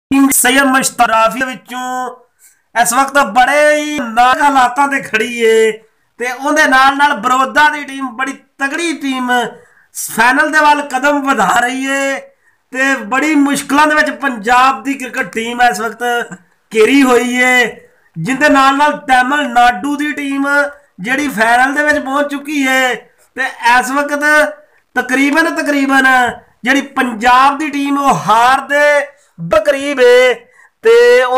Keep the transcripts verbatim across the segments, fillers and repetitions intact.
सैयद मुश्ताक विचों इस वक्त बड़े ही नाज़ुक हालातां ते खड़ी है ते उहदे नाल नाल बड़ौदा की टीम बड़ी तगड़ी टीम फाइनल दे वाल कदम बढ़ा रही है ते बड़ी मुश्किलों दे विच पंजाब की क्रिकेट टीम इस वक्त घेरी हुई है जिंदे नाल नाल तमिलनाडु की टीम जिहड़ी फाइनल दे विच पहुंच चुकी है ते इस वक्त तकरीबन तकरीबन जिहड़ी पंजाब की टीम वो हार दे बकरीब है ते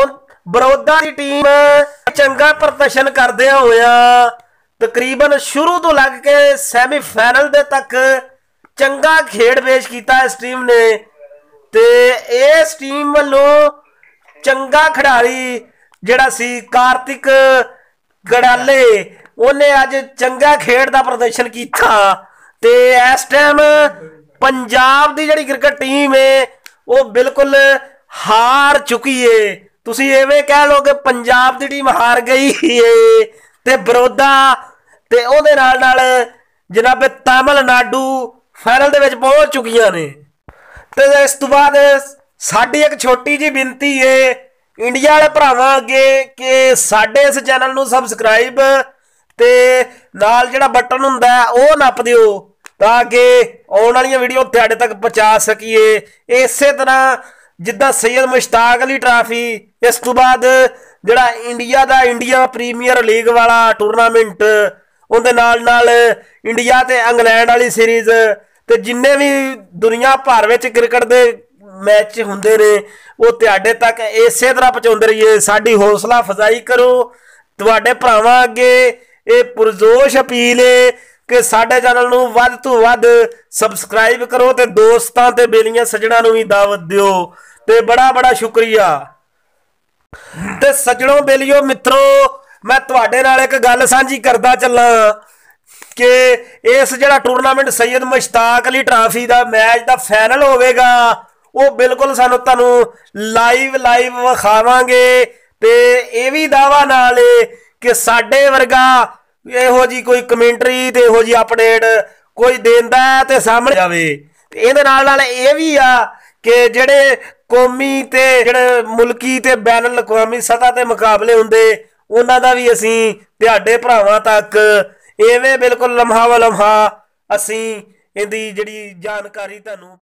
बड़ौदा की टीम चंगा प्रदर्शन करदे होया तकरीबन शुरू तो लग के सैमीफाइनल दे तक चंगा खेड पेश किया इस टीम ने ते इस टीम वालों चंगा खिडारी जिहड़ा सी कार्तिक गड़ाले उन्हें अज चंगा खेड का प्रदर्शन किया ते इस टाइम पंजाब की जिहड़ी क्रिकेट टीम है वो बिल्कुल हार चुकी है। तुसी एवें कह लो कि पंजाब की टीम हार गई है ते बड़ौदा ते उहदे नाल नाल जनाब तमिलनाडु फाइनल दे विच पहुंच चुकियां ने ते इस तो बाद साडी एक छोटी जी बिनती है इंडिया वाले भरावां अगे कि साडे इस चैनल नूं सबसक्राइब ते नाल जिहड़ा बटन हुंदा है ओह नप दिओ ताकि आने वाली वीडियो तुहाडे तक पहुँचा सकीए। इस तरह जिद्दां सैयद मुश्ताक अली ट्राफी इस तो बाद जिहड़ा इंडिया का इंडिया प्रीमियर लीग वाला टूरनामेंट उहदे नाल नाल इंडिया ते इंग्लैंड वाली सीरीज़ ते जिन्ने भी दुनिया भर विच क्रिकेट दे मैच हुंदे ने वो तुहाडे तक इस तरह पहुँचाउंदे रहिए। साडी हौसला अफजाई करो तुहाडे भरावां अगे ये पुरजोश अपील है कि साडे चैनल नूं वध तो वध सबसक्राइब करो ते दोस्तां ते बेलियां सज्जणां नूं भी दावत दिओ ते बड़ा बड़ा शुक्रिया। ते सज्जणों बेलियो मित्रों मैं तुहाडे नाल एक गल सांझी करदा चलां कि इस जिहड़ा टूरनामेंट सैयद मुश्ताक अली ट्राफी का मैच का फाइनल होवेगा वो बिल्कुल सानूं तुहानूं लाइव लाइव विखावांगे ते ये भी दावा नाल कि साडे वर्गा इहो जी कोई कमेंटरी ते इहो जी अपडेट कोई देंदा है ते सामने जावे। इहदे नाल नाल ये भी आ कि जिहड़े कौमी ते जिहड़े मुल्की ते बैन अल-अक़वामी सतह ते मुकाबले हुंदे उन्हां दा भी असीं तुहाडे भरावां तक इवें बिल्कुल लम्हा व लम्हा असीं इहदी जिहड़ी जानकारी तुहानूं